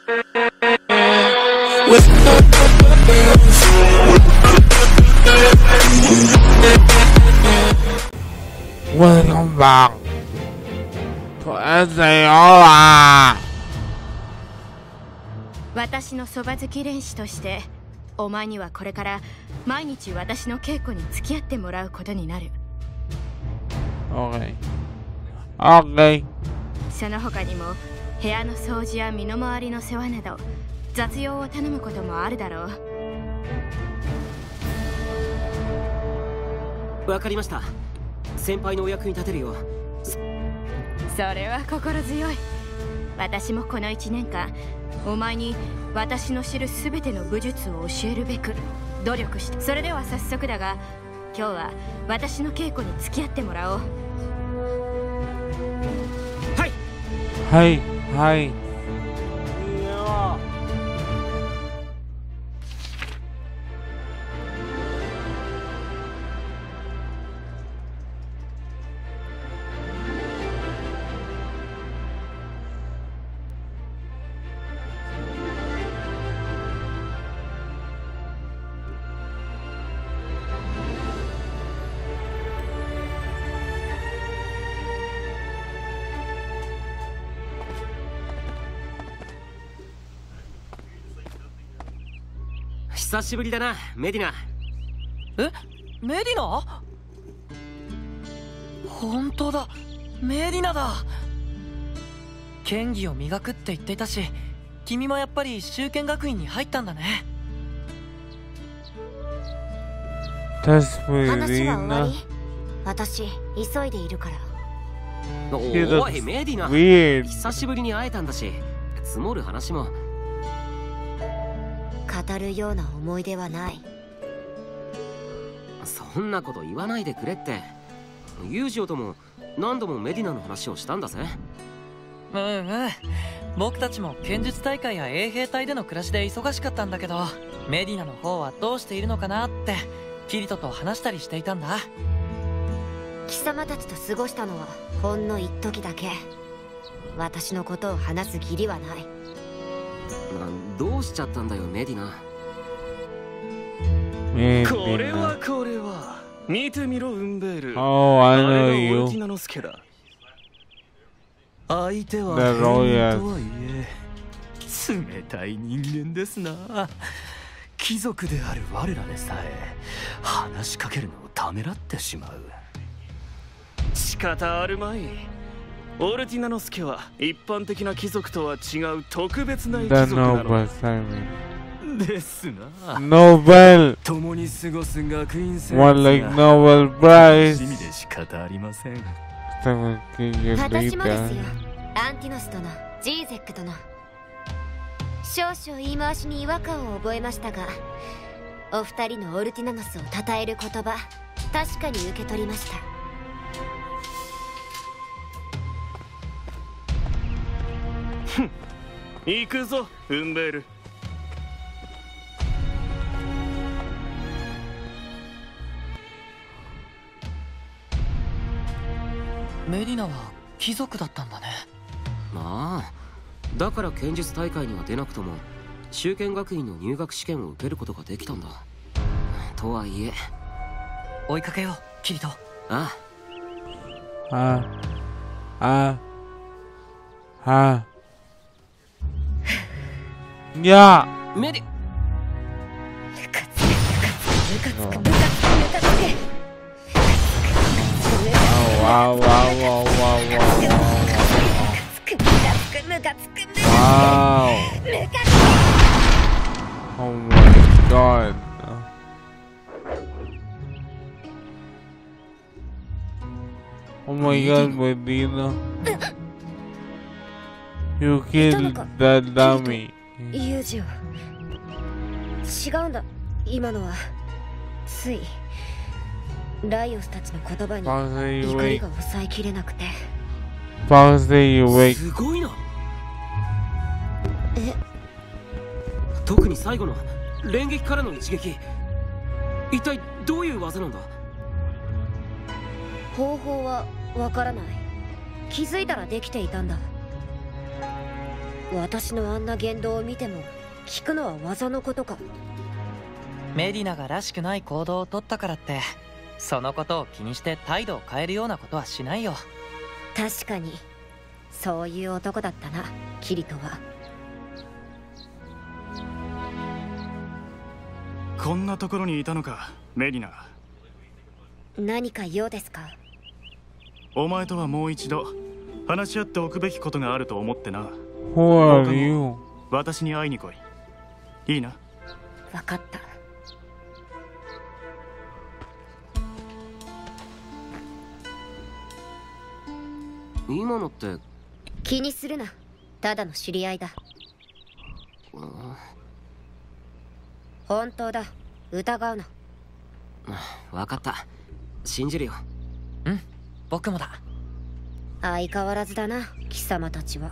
Welcome back to SAOR。 私のそば好き練習としてお前にはこれから毎日私の稽古に付き合ってもらうことになる。 OK。 その他にも部屋の掃除や身の回りの世話など雑用を頼むこともあるだろう。わかりました。先輩のお役に立てるよ。 それは心強い。私もこの1年間お前に私の知る全ての武術を教えるべく努力して。それでは早速だが今日は私の稽古に付き合ってもらおう。 はいはいはい。 久しぶりだな、メディナ。 え、メディナ？本当だ、メディナだ。剣技を磨くって言っていたし、君もやっぱり修剣学院に入ったんだね。 話は終わり。私急いでいるから。 おいメディナ、久しぶりに会えたんだし、積もる話も。 語るような思い出はない。 そんなこと言わないでくれって。ユージオとも何度もメディナの話をしたんだぜ。 うんうん、僕たちも剣術大会や衛兵隊での暮らしで忙しかったんだけど、メディナの方はどうしているのかなってキリトと話したりしていたんだ。 貴様たちと過ごしたのはほんの一時だけ。私のことを話す義理はない。 どうしちゃったんだよメディナ。 これは見てみろウンベール。 Oh, I know you. オルティナノスケだ。相手は変とはいえ冷たい人間ですな。貴族である我らでさえ話しかけるのをためらってしまう。仕方あるまい。オルティナノスケは一般的な貴族とは違う特別な貴族なのですな。 ノーベル共に過ごす学院生活が楽しみで仕方ありません。 私もですよ。アンティノス殿、ジーゼック殿。少々言い回しに違和感を覚えましたが、お二人のオルティナノスを称える言葉、確かに受け取りました。 行くぞウンベール。 メディナは貴族だったんだね。 まあだから剣術大会には出なくとも修剣学院の入学試験を受けることができたんだ。とはいえ追いかけようキリト。 ああいやメディ。 Oh my god. Oh my god, Medina. You killed that dummy. ユージオ。違うんだ。今のはついライオスたちの言葉に怒りが抑えきれなくて。 すごいな。特に最後の連撃からの一撃、一体どういう技なんだ？ 方法はわからない。気づいたらできていたんだ。 私のあんな言動を見ても聞くのは技のことか。 メディナがらしくない行動を取ったからってそのことを気にして態度を変えるようなことはしないよ。 確かにそういう男だったな、キリトは。 こんなところにいたのか、メディナ。 何か用ですか？ お前とはもう一度話し合っておくべきことがあると思ってな。 Who are you? 私に会いに来い。いいな。 分かった。 今のって気にするな、ただの知り合いだ。本当だ、疑うな。 分かった、信じるよ。 うん、僕もだ。 相変わらずだな、貴様たちは。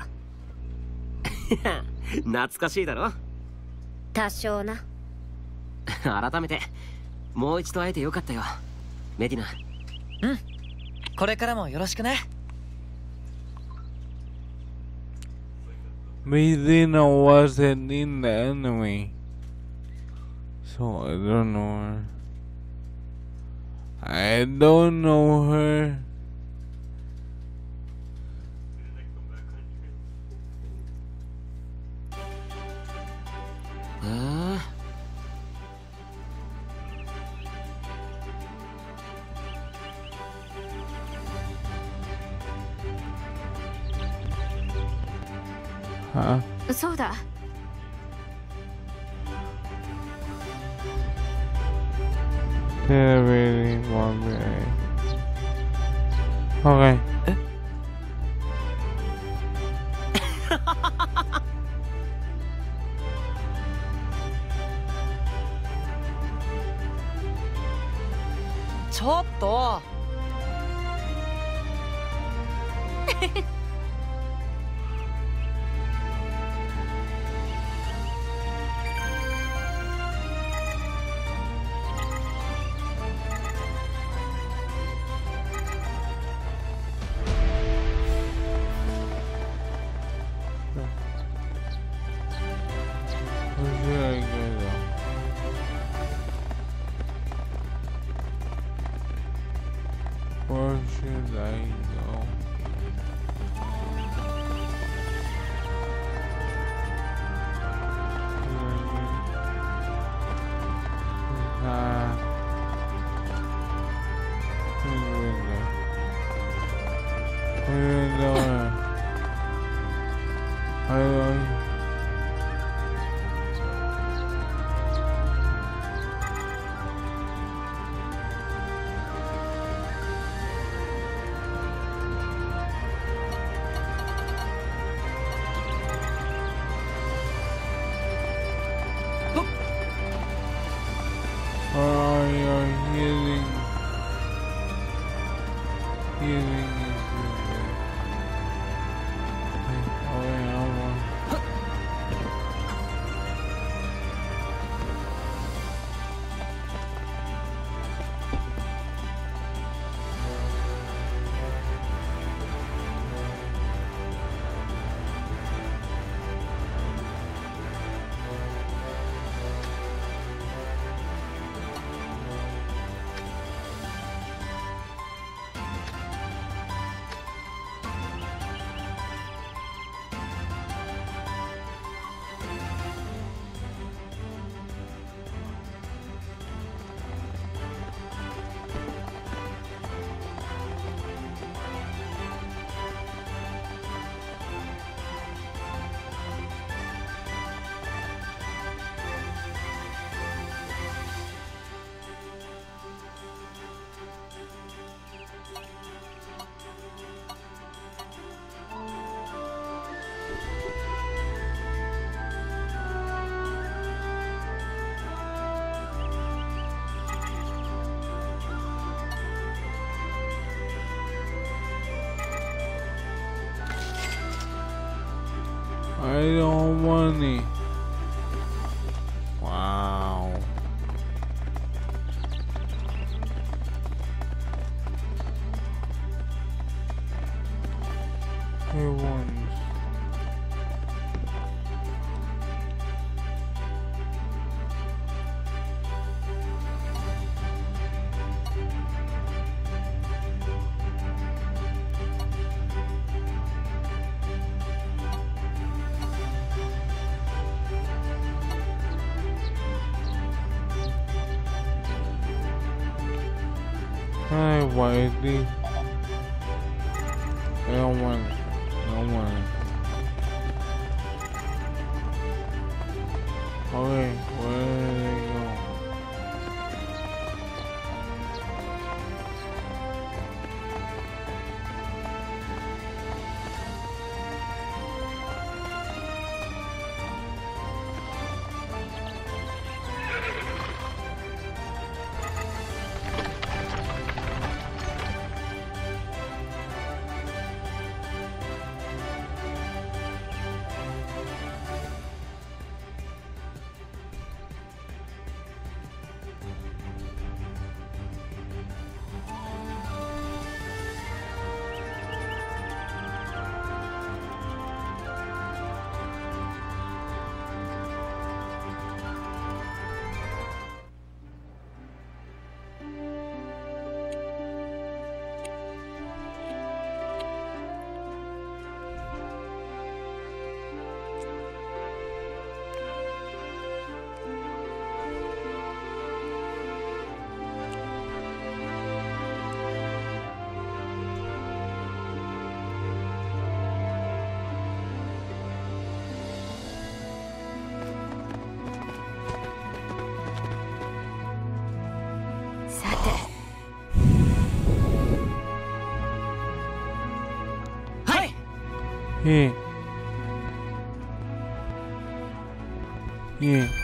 懐かしいだろ。 多少な。 改めてもう一度会えてよかったよ、メディナ。 うん、これからもよろしくね。 Medina wasn't in the enemy, so I don't know her. I don't know her. Huh? そうだ。 They're really one minute. Okay. ちょっと。 Where should I go? I don't want money. Wow. Who wants? Ay, Whitey. No one. Okay, where did they go? Yeah. Yeah.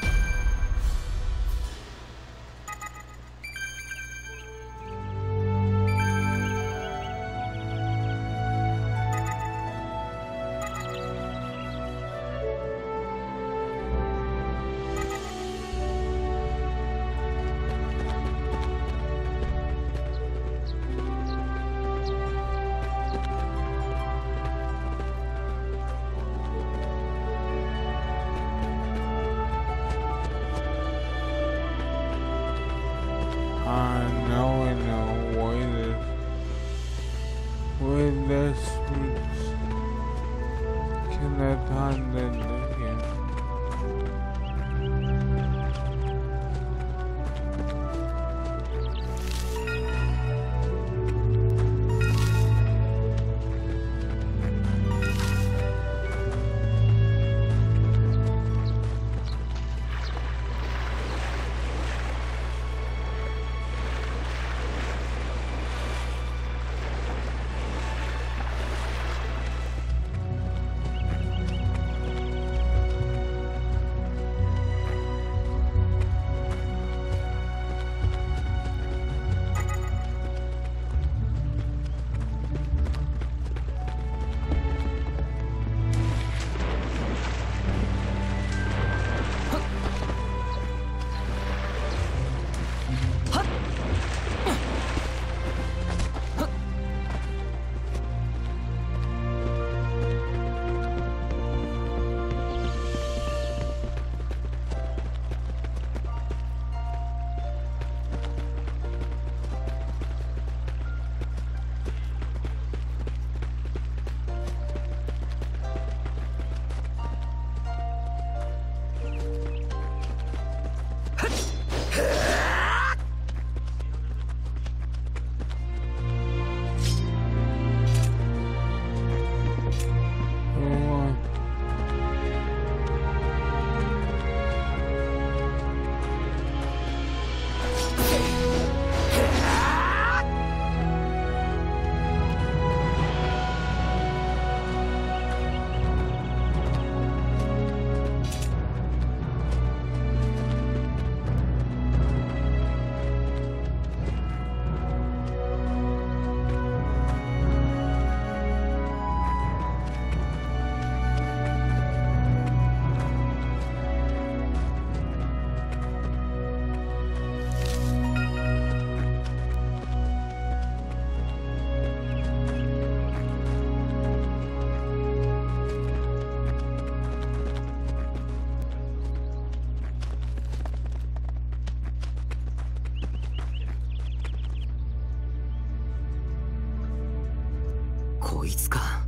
こいつか。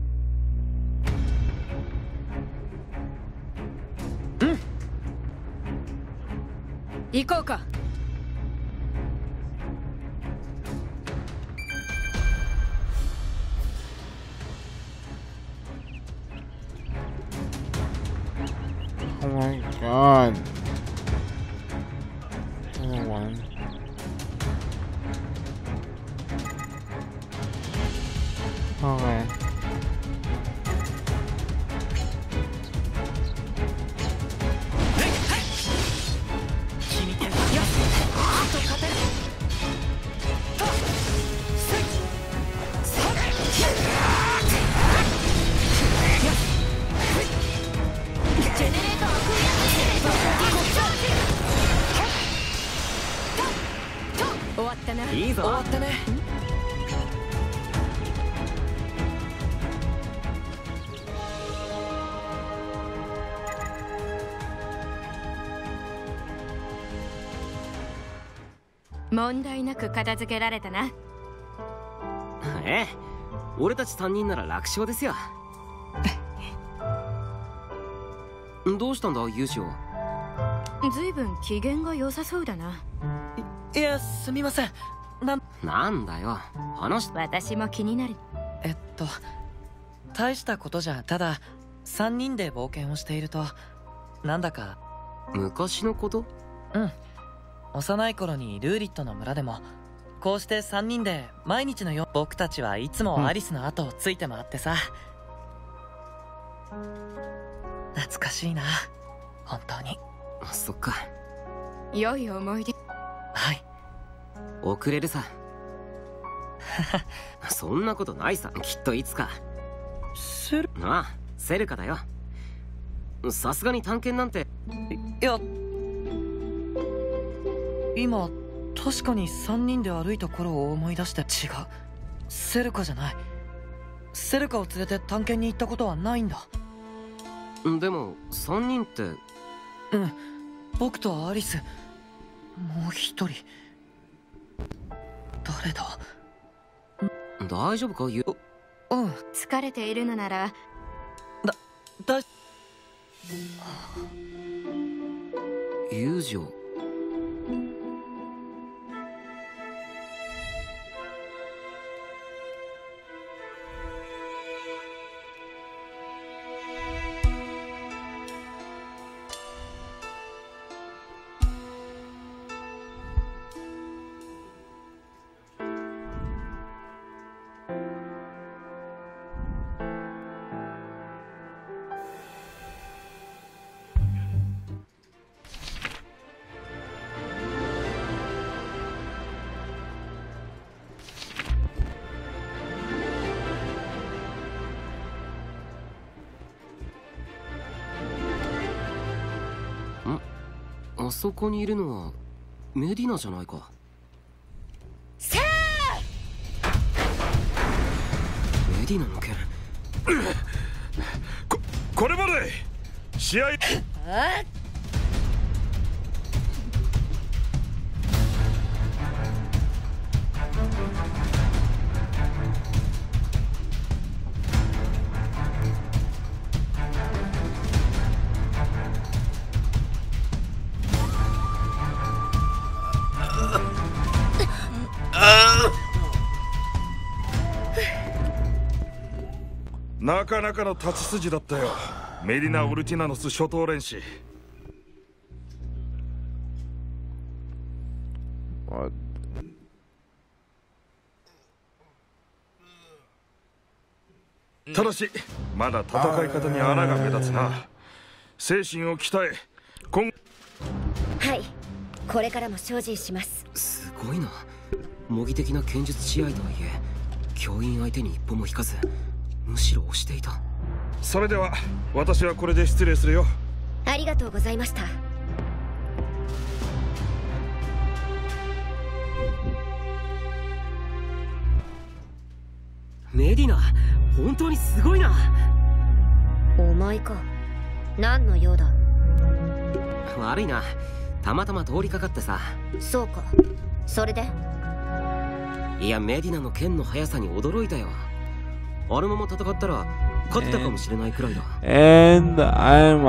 行こうか。 Oh my god. Another one. Okay. いいぞ。 終わったね。 問題なく片付けられたな。 ええ、俺たち3人なら楽勝ですよ。どうしたんだユウシオ。 ずいぶん機嫌が良さそうだな。 いや、すみません。 なんだよ、 私も気になる。 大したことじゃ。ただ3人で冒険をしているとなんだか。 昔のこと？ うん、幼い頃にルーリットの村でもこうして3人で毎日のよう僕たちはいつもアリスの後をついて回ってさ、懐かしいな本当に。 そっか。 良い思い出。 はい、 遅れるさ。そんなことないさ、きっといつか。ああ、セルカだよ。さすがに探検なんて。 いや、今確かに3人で歩いた頃を思い出して。違う、セルカじゃない。セルカを連れて探検に行ったことはないんだ。 でも3人って。 うん、僕とアリス、もう一人誰だ。 大丈夫かユウ。 うん、 疲れているのならユウジオ。あそこにいるのはメディナじゃないか。 さあ、 メディナの剣。 これまで試合。なかなかの立ち筋だったよ、メディナ・オルティナノス初等練士。ただしまだ戦い方に穴が目立つな。精神を鍛えはい、これからも精進します。 すごいな。模擬的な剣術試合とはいえ教員相手に一歩も引かず、むしろ押していた。 それでは私はこれで失礼するよ。 ありがとうございました。 メディナ、本当にすごいな。 お前か。何の用だ。 悪いな、たまたま通りかかってさ。 そうか、それで。 いや、メディナの剣の速さに驚いたよ。あのまま戦ったら勝ってたかもしれないくらいだ。 And I'm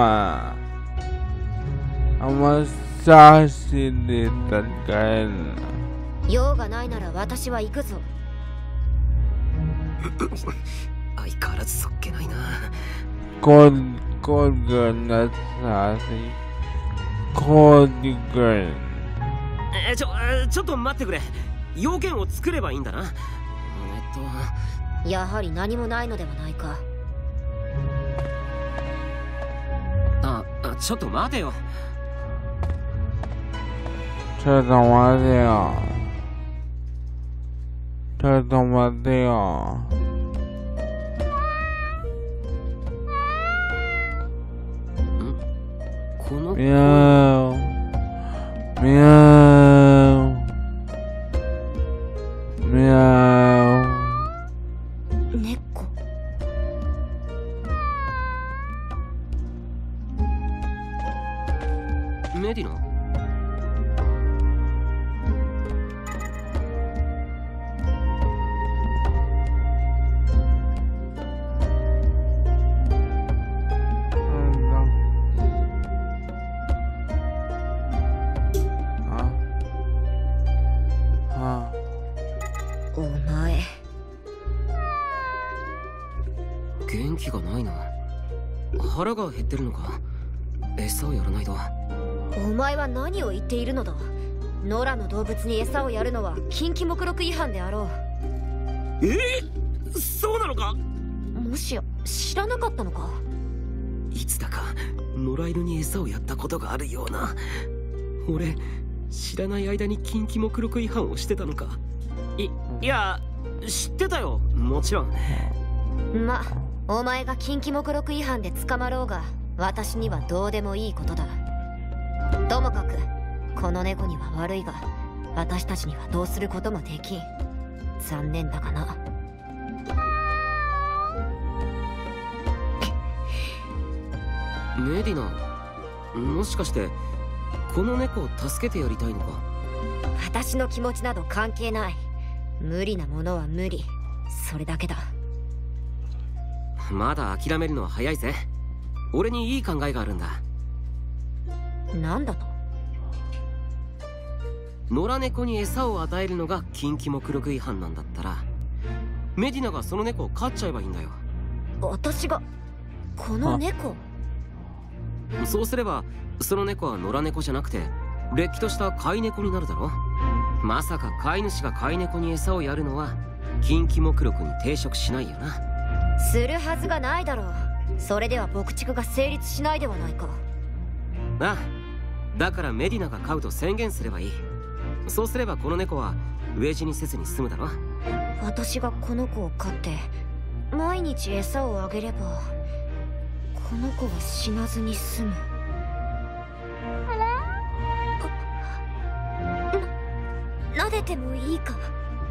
assassinated again. 用がないなら私は行くぞ。 相変わらずそっけないな。 โคตรเกินนะสาสิโคตรเกินちょっと待ってくれ。要件を作ればいいんだな。 やはり何もないのではないか。 ちょっと待てよ。 ちょっと待てよ。ちょっと待てよ。 このミャーミャーミャー猫。 メディナ？ お前元気がないな。腹が減ってるのか？餌をやらないと。 お前は何を言っているのだ。野良の動物に餌をやるのは禁忌目録違反であろう。そうなのか？ もしや知らなかったのか？ いつだか野良犬に餌をやったことがあるような。俺知らない間に禁忌目録違反をしてたのか？いや知ってたよ、もちろん。 ま、お前が禁忌目録違反で捕まろうが私にはどうでもいいことだ。ともかくこの猫には悪いが私たちにはどうすることもできん。残念だがな。 メディナ、もしかしてこの猫を助けてやりたいのか？ 私の気持ちなど関係ない。無理なものは無理、それだけだ。 まだ諦めるのは早いぜ。俺にいい考えがあるんだ。 なんだと？ 野良猫に餌を与えるのが禁忌目録違反なんだったら、メディナがその猫を飼っちゃえばいいんだよ。 私がこの猫？ そうすればその猫は野良猫じゃなくてれっきとした飼い猫になるだろ。まさか飼い主が飼い猫に餌をやるのは禁忌目録に抵触しないよな。 するはずがないだろう。それでは牧畜が成立しないではないか。 ああ、だからメディナが飼うと宣言すればいい。そうすればこの猫は飢え死にせずに済むだろ。 私がこの子を飼って毎日餌をあげればこの子は死なずに済む。撫でてもいいか？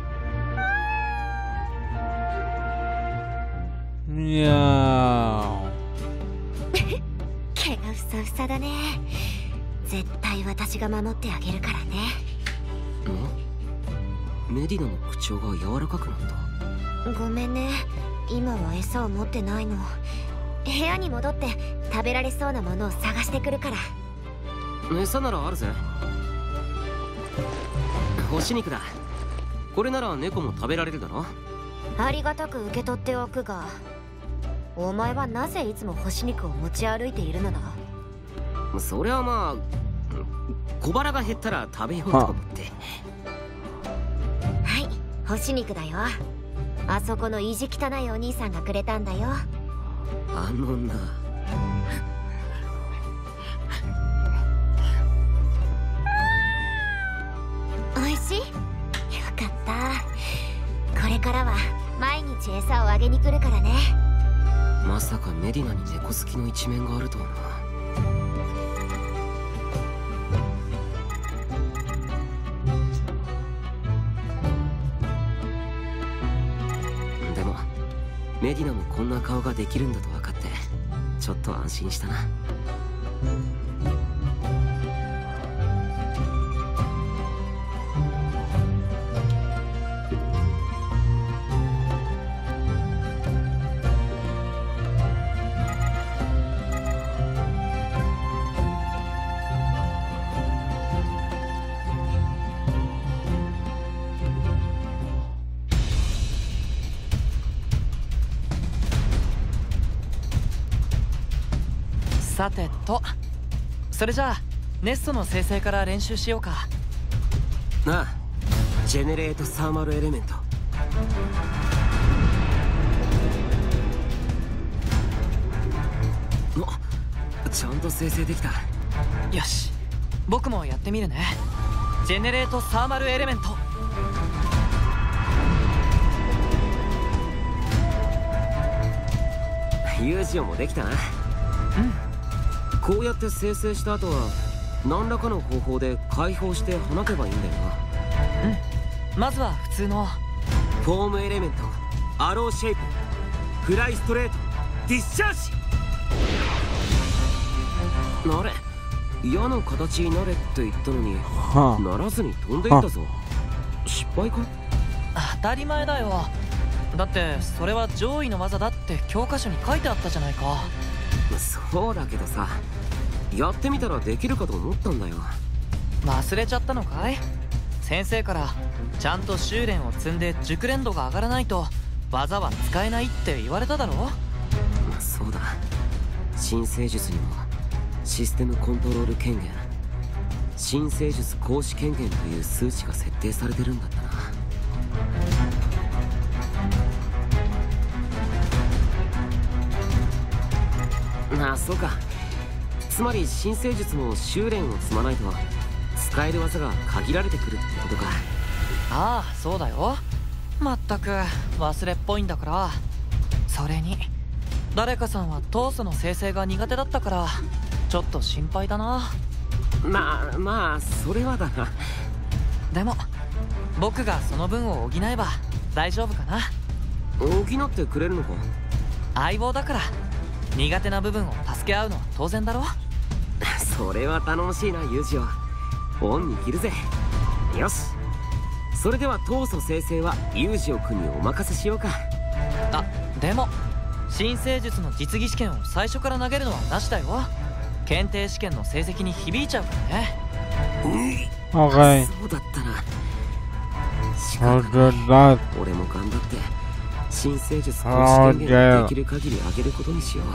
ミャー毛がふさふさだね。絶対私が守ってあげるからね。 メディナの口調が柔らかくなった。 ごめんね、今は餌を持ってないの。部屋に戻って食べられそうなものを探してくるから。 餌ならあるぜ。干し肉だ。これなら猫も食べられるだろ。 ありがたく受け取っておくが、お前はなぜいつも干し肉を持ち歩いているのだ？ それはまあ小腹が減ったら食べようと思って。 はい、干し肉だよ。あそこの意地汚いお兄さんがくれたんだよ。 あのな。 おいしい？よかった。これからは毎日餌をあげに来るからね。 まさかメディナに猫好きの一面があるとはな。でもメディナもこんな顔ができるんだと分かってちょっと安心したな。 さてと、それじゃあネストの生成から練習しようか。 ああ、ジェネレートサーマルエレメント。ちゃんと生成できた。 よし、僕もやってみるね。ジェネレートサーマルエレメント。 ユージオもできたな。こうやって生成した後は何らかの方法で解放して放てばいいんだよな。 まずは普通のフォームエレメント、アローシェイプ、フライストレート、ディスチャージ。あれ、矢の形になれって言ったのにならずに飛んでいったぞ。失敗か？ 当たり前だよ。だってそれは上位の技だって教科書に書いてあったじゃないか。 そうだけどさ、やってみたらできるかと思ったんだよ。 忘れちゃったのかい？先生からちゃんと修練を積んで熟練度が上がらないと技は使えないって言われただろ。 そうだ、新生術にもシステムコントロール権限、新生術行使権限という数値が設定されてるんだったな。あ、そうか。つまり新生術も修練を積まないと使える技が限られてくるってことか。 ああ、そうだよ。まったく忘れっぽいんだから。それに誰かさんは闘争の生成が苦手だったからちょっと心配だな。 まあそれはだな。 でも僕がその分を補えば大丈夫かな。 補ってくれるのか？ 相棒だから苦手な部分を助け合うのは当然だろ。 それは頼もしいな、ユージオ。恩に着るぜ。よし、それでは闘争生成はユージオ君にお任せしようか。 あ、でも新生術の実技試験を最初から投げるのはなしだよ。検定試験の成績に響いちゃうからね。 Okay. そうだったな。 So good luck. 俺も頑張って新生術行使権限をできる限り上げることにしよう。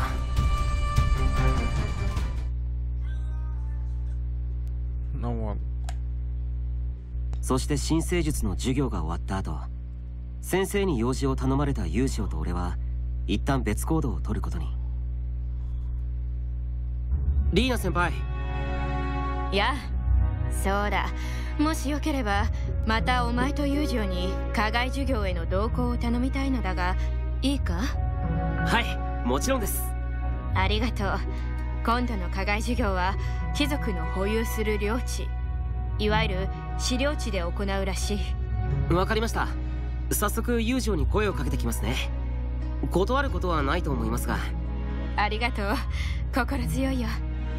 No one. そして新生術の授業が終わった後、先生に用事を頼まれたユージオと俺は一旦別行動を取ることに。リーナ先輩。 やあ、そうだ、もしよければまたお前とユージオに課外授業への同行を頼みたいのだが、いいか？ はい、もちろんです。 ありがとう。今度の課外授業は貴族の保有する領地、いわゆる資料地で行うらしい。 わかりました。早速ユージオに声をかけてきますね。断ることはないと思いますが。 ありがとう、心強いよ。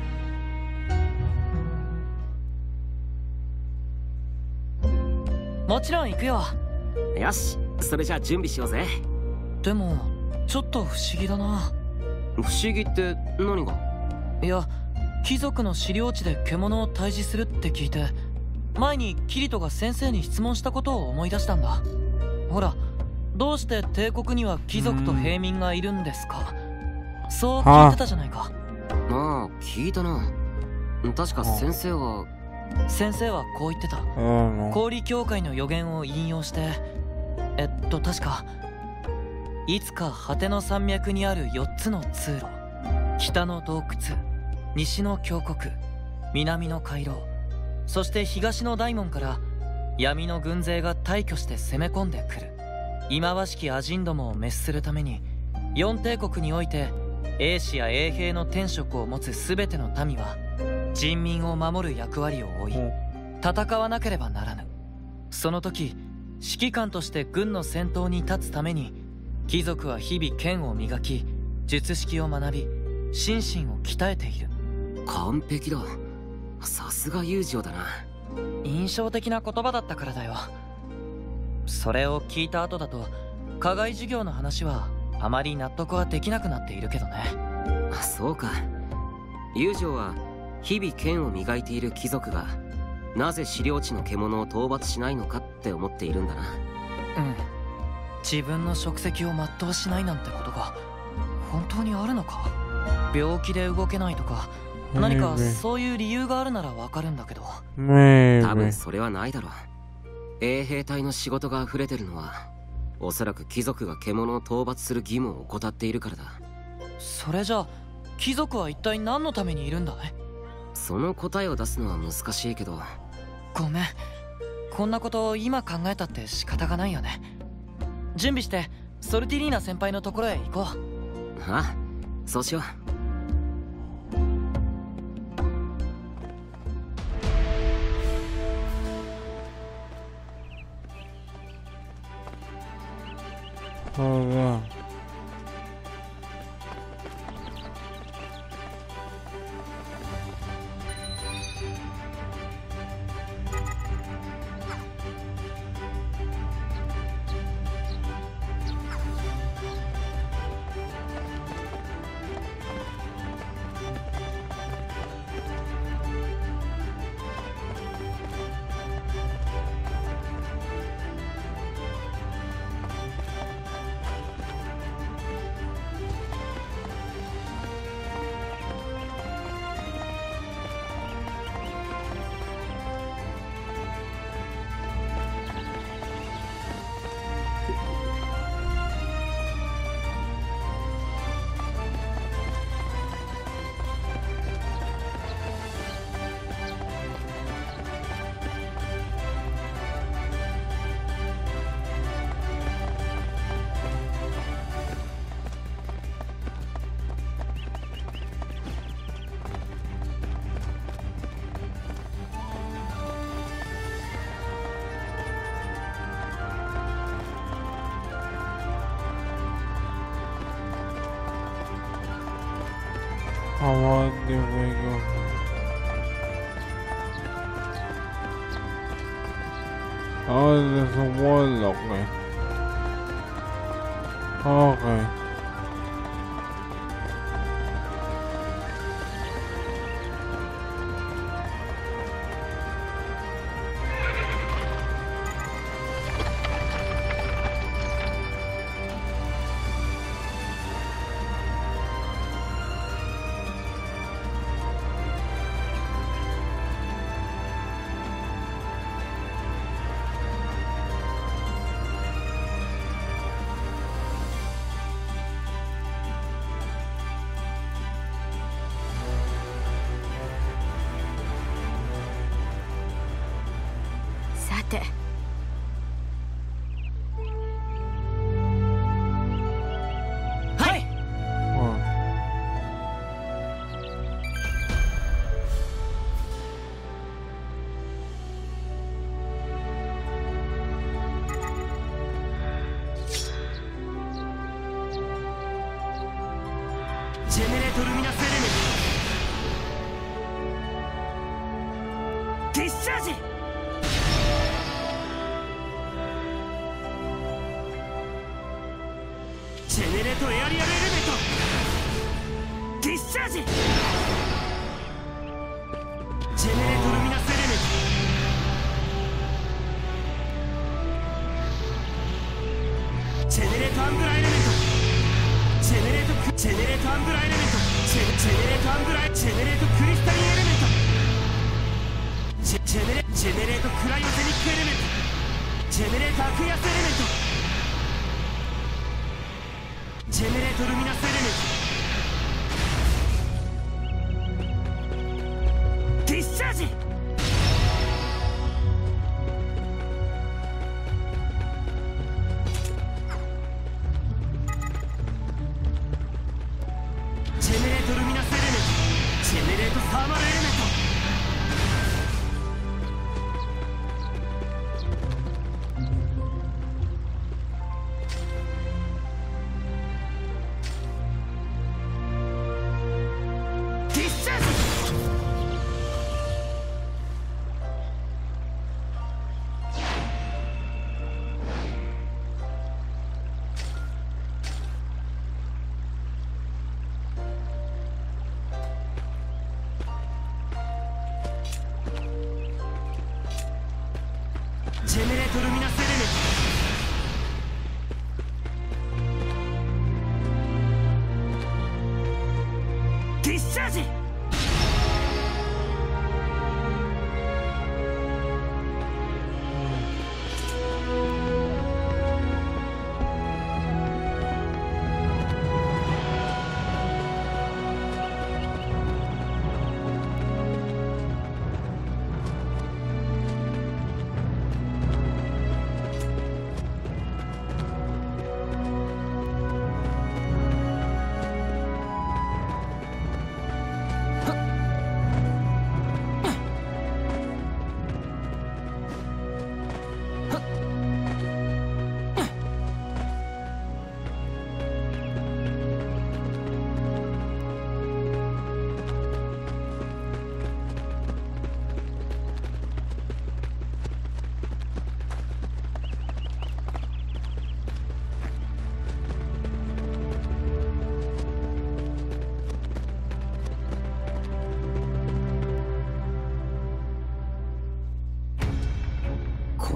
もちろん行くよ。 よし、それじゃあ準備しようぜ。 でもちょっと不思議だな。 不思議って何が？ いや、貴族の資料地で獣を退治するって聞いて、前にキリトが先生に質問したことを思い出したんだ。ほら、どうして帝国には貴族と平民がいるんですか？そう聞いてたじゃないか。 ああ、聞いたな。確か先生はこう言ってた。氷教会の予言を引用して、確かいつか果ての山脈にある4つの通路、北の洞窟、西の峡谷、南の回廊、そして東の大門から闇の軍勢が大挙して攻め込んでくる。忌まわしきアジンどもを滅するために、四帝国において英士や衛兵の天職を持つ全ての民は人民を守る役割を負い、戦わなければならぬ。その時、指揮官として軍の先頭に立つために、貴族は日々剣を磨き、術式を学び、心身を鍛えている。 完璧だ。さすがユージオだな。 印象的な言葉だったからだよ。それを聞いた後だと、課外授業の話はあまり納得はできなくなっているけどね。 そうか。ユージオは日々剣を磨いている貴族がなぜ資料地の獣を討伐しないのかって思っているんだな。 自分の職責を全うしないなんてことが本当にあるのか？ 病気で動けないとか何かそういう理由があるならわかるんだけど。 多分それはないだろう。衛兵隊の仕事が溢れてるのはおそらく貴族が獣を討伐する義務を怠っているからだ。 それじゃあ貴族は一体何のためにいるんだい？ その答えを出すのは難しいけど。 ごめん、こんなこと今考えたって仕方がないよね。準備してソルティリーナ先輩のところへ行こう。 ああ、そうしよう。 Oh, there's a warlock man. Okay.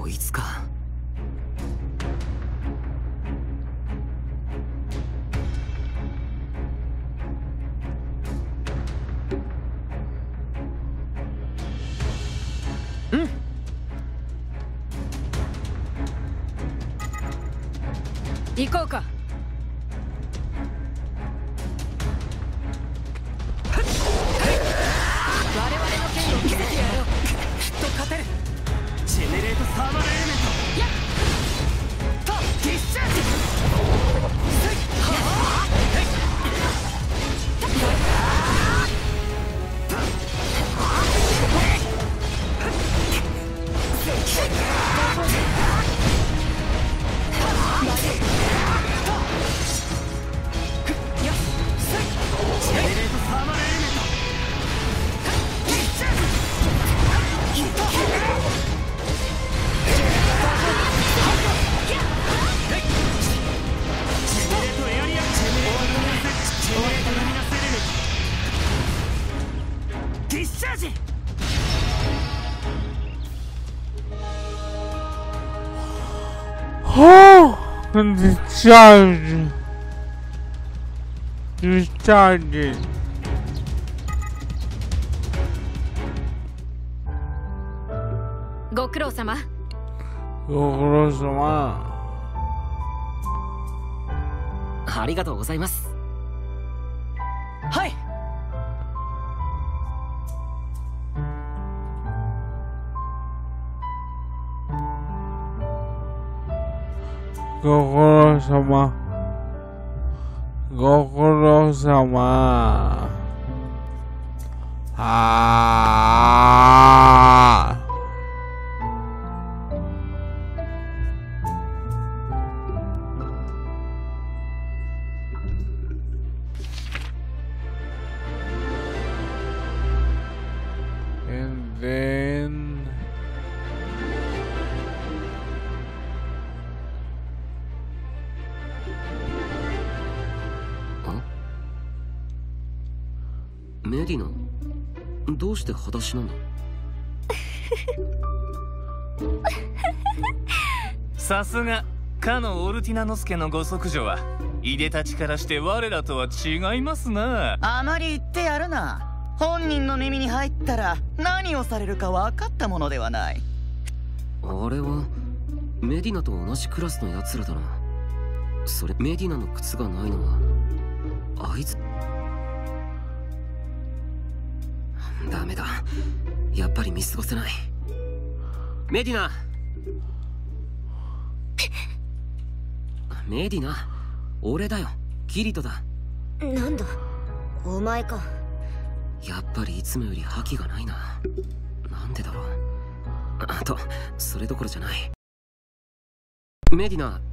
こいつか。 行こうか。我々の剣を見せてやろう。 きっと勝てる。ジェネレートサーマルエレメント。やっとディスチャージ。 Oh, discharge. Discharge. ご苦労様。 ご苦労様。 ありがとうございます。 はい。 ご苦労様。ご苦労様。And then メディナ、どうして裸足なんだ？ さすがかのオルティナノスケのご息女は、いでたちからして我らとは違いますな。 あまり言ってやるな。本人の耳に入ったら何をされるか分かったものではない。 あれはメディナと同じクラスのやつらだな。それメディナの靴がないのはあいつ。ダメだ、やっぱり見過ごせない。メディナメディナ、俺だよ、キリトだ。 なんだお前か。 やっぱりいつもより覇気がないな。なんでだろう。あとそれどころじゃない。メディナ、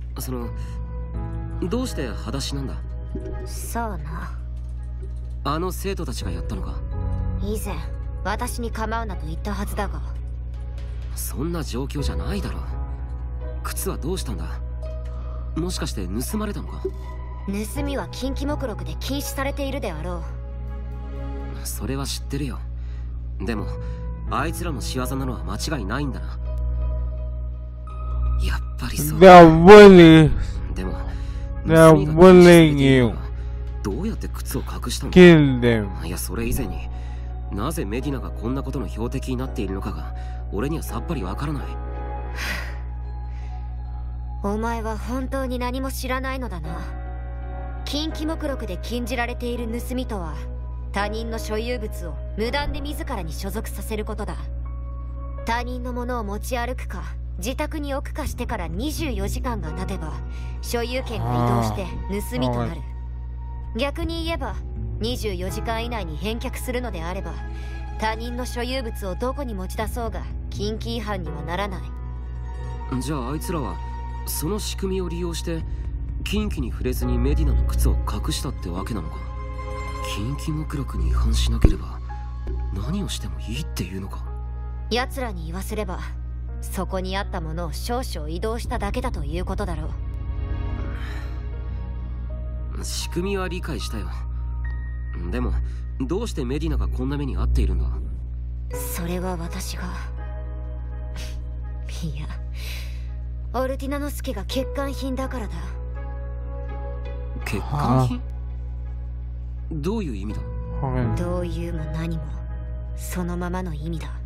どうして裸足なんだ？ そうな。 あの生徒たちがやったのか？ 以前私に構うなと言ったはずだが。 そんな状況じゃないだろう。靴はどうしたんだ？もしかして盗まれたのか？ 盗みは禁忌目録で禁止されているであろう。 それは知ってるよ。でもあいつらの仕業なのは間違いないんだな。やっぱりそうだ。でも They're bullying you. どうやって靴を隠したの？ Kill them. いや、それ以前になぜメディナがこんなことの標的になっているのかが俺にはさっぱりわからない。 お前は本当に何も知らないのだな。禁忌目録で禁じられている盗みとは、他人の所有物を無断で自らに所属させることだ。他人のものを持ち歩くか自宅に置くかしてから24時間が経てば所有権が移動して盗みとなる。逆に言えば24時間以内に返却するのであれば、他人の所有物をどこに持ち出そうが禁忌違反にはならない。 じゃああいつらはその仕組みを利用して禁忌に触れずにメディナの靴を隠したってわけなのか。禁忌目録に違反しなければ何をしてもいいっていうのか。 奴らに言わせればそこにあったものを少々移動しただけだということだろう。仕組みは理解したよ。でもどうしてメディナがこんな目に遭っているんだ？ それは私がいや、オルティナノスケが欠陥品だからだ。 欠陥品？どういう意味だ？ どういうも何もそのままの意味だ。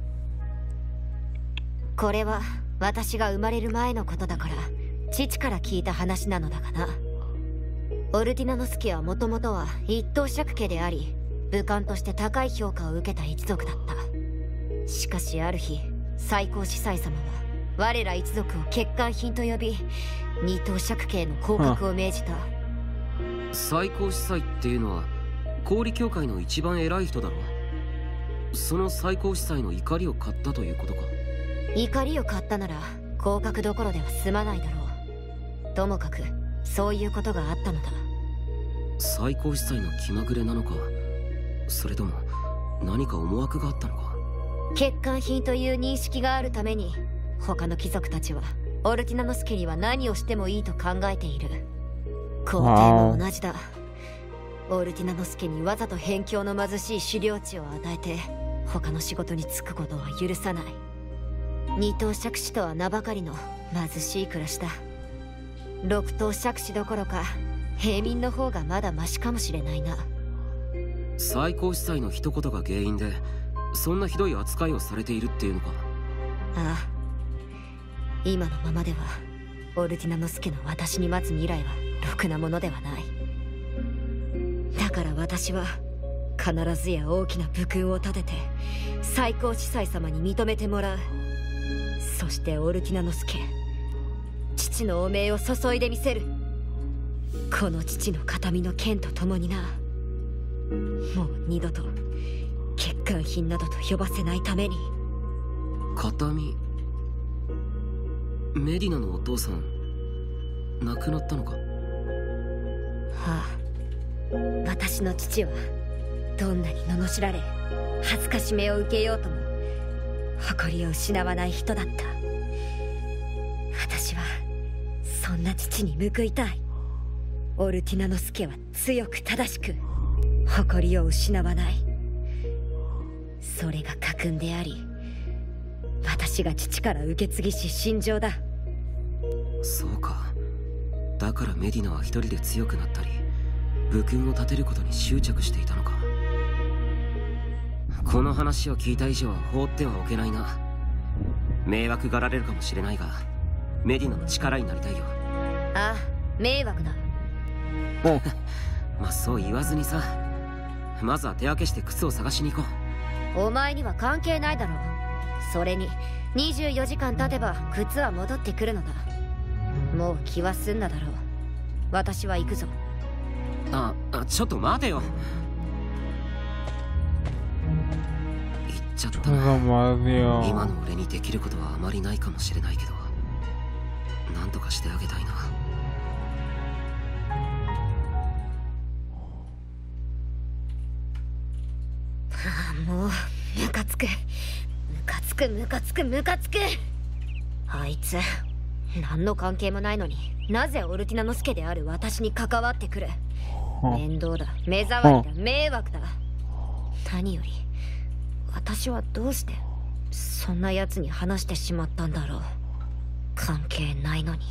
これは私が生まれる前のことだから父から聞いた話なのだがな。オルティナノスケはもともとは一等爵家であり、武官として高い評価を受けた一族だった。しかしある日、最高司祭様は我ら一族を欠陥品と呼び、二等爵家への降格を命じた。 最高司祭っていうのは氷協会の一番偉い人だろ。その最高司祭の怒りを買ったということか。 怒りを買ったなら降格どころでは済まないだろう。ともかくそういうことがあったのだ。 最高司祭の気まぐれなのか、それとも何か思惑があったのか。 欠陥品という認識があるために他の貴族たちはオルティナノスケには何をしてもいいと考えている。皇帝も同じだ。オルティナノスケにわざと辺境の貧しい狩猟地を与えて他の仕事に就くことは許さない。二等爵士とは名ばかりの貧しい暮らしだ。六等爵士どころか平民の方がまだマシかもしれないな。 最高司祭の一言が原因でそんなひどい扱いをされているっていうのか。 ああ、今のままではオルティナノスケの私に待つ未来はろくなものではない。だから私は必ずや大きな武勲を立てて最高司祭様に認めてもらう。そしてオルティナノスケ、父の汚名を注いでみせる。この父の形見の剣と共にな。もう二度と欠陥品などと呼ばせないために。 形見？メディナのお父さん亡くなったのか。 はあ、私の父はどんなに罵られ恥ずかしめを受けようとも誇りを失わない人だった。私はそんな父に報いたい。オルティナノスケは強く正しく誇りを失わない。それが家訓であり、私が父から受け継ぎし信条だ。 そうか。だからメディナは一人で強くなったり武勲を立てることに執着していたのか。この話を聞いた以上放ってはおけないな。迷惑がられるかもしれないがメディナの力になりたいよ。 ああ、迷惑だ。 まあそう言わずにさ、まずは手分けして靴を探しに行こう。お前には関係ないだろう。それに24時間経てば靴は戻ってくるのだ。もう気は済んだだろう。私は行くぞ。 ちょっと待てよ。言っちゃったな。今の俺にできることはあまりないかもしれないけど、なんとかしてあげたいな。 もうムカつくムカつく。あいつ何の関係もないのになぜオルティナノスケである私に関わってくる。面倒だ、目障りだ、迷惑だ。何より私はどうしてそんな奴に話してしまったんだろう。関係ないのに。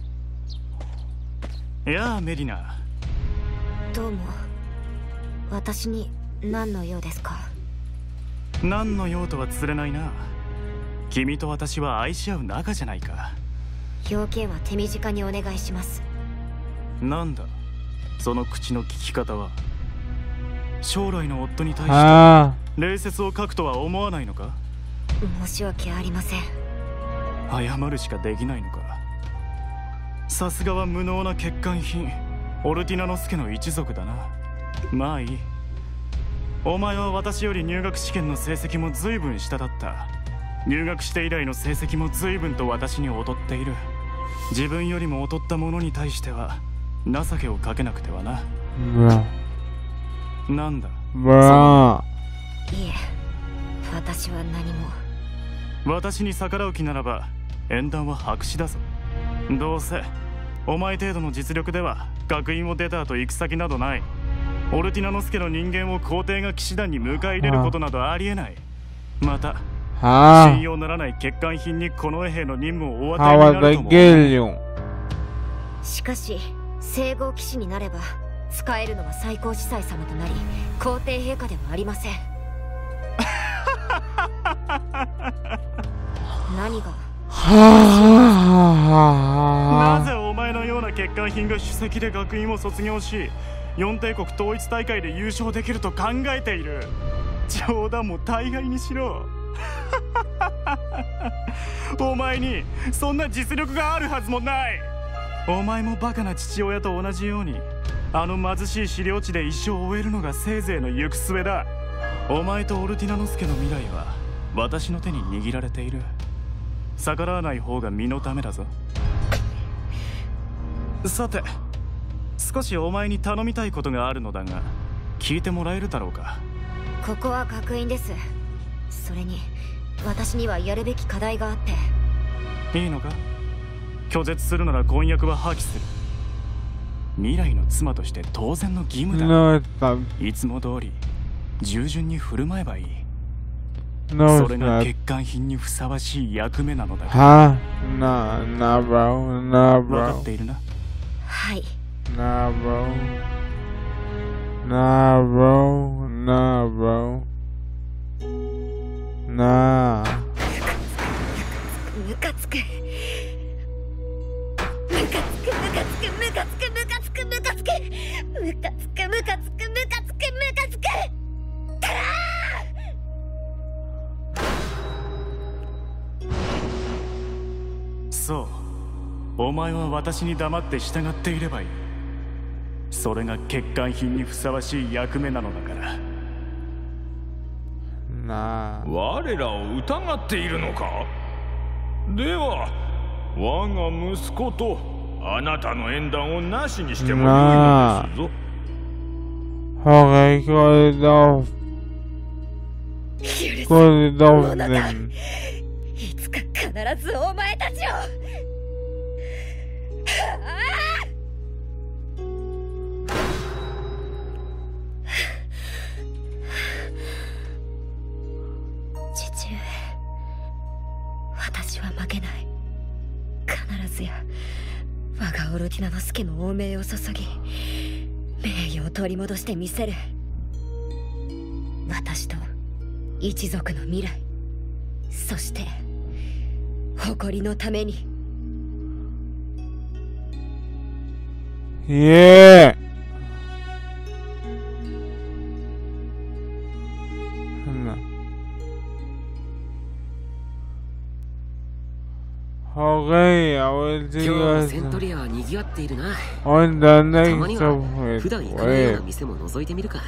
いやあメディナ。 どうも。私に何の用ですか。 何の用とは釣れないな。君と私は愛し合う仲じゃないか。 要件は手短にお願いします。 なんだその口の利き方は。将来の夫に対して礼節を書くとは思わないのか。 申し訳ありません。 謝るしかできないのか。さすがは無能な欠陥品オルティナノスケの一族だな。まあいい。お前は私より入学試験の成績も随分下だった。入学して以来の成績も随分と私に劣っている。自分よりも劣った者に対しては情けをかけなくてはな。なんだ。 いえ、私は何も。 私に逆らう気ならば縁談は白紙だぞ。どうせお前程度の実力では学院を出た後行く先などない。オルティナノスケの人間を皇帝が騎士団に迎え入れることなどありえない。また信用ならない欠陥品にこの衛兵の任務をお与えになるとも思う。 しかし聖号騎士になれば使えるのは最高司祭様となり皇帝陛下ではありません。何がなぜお前のような欠陥品が首席で学院を卒業し四帝国統一大会で優勝できると考えている。冗談も大概にしろ。お前にそんな実力があるはずもない。お前もバカな父親と同じようにあの貧しい資料地で一生を終えるのがせいぜいの行く末だ。お前とオルティナノスケの未来は私の手に握られている。逆らわない方が身のためだぞ。さて少しお前に頼みたいことがあるのだが聞いてもらえるだろうか。 ここは学院です。それに私にはやるべき課題があって。 いいのか。拒絶するなら婚約は破棄する。未来の妻として当然の義務だ。いつも通り従順に振る舞えばいい。それが欠陥品にふさわしい役目なのだ。分かっているな。 はい。ムカつく。 そう、お前は私に黙って従っていればいい。それが欠陥品にふさわしい役目なのだから。 我らを疑っているのか。では我が息子とあなたの縁談をなしにしてもよいのですぞ。 いつか必ずお前たちを。父上、私は負けない。必ずや我がオルティナノスケの汚名を注ぎ名誉を取り戻してみせる。私と一族の未来、そして誇りのために。 今日はセントリアは賑わっているな。たまには普段行かないような店も覗いてみるか。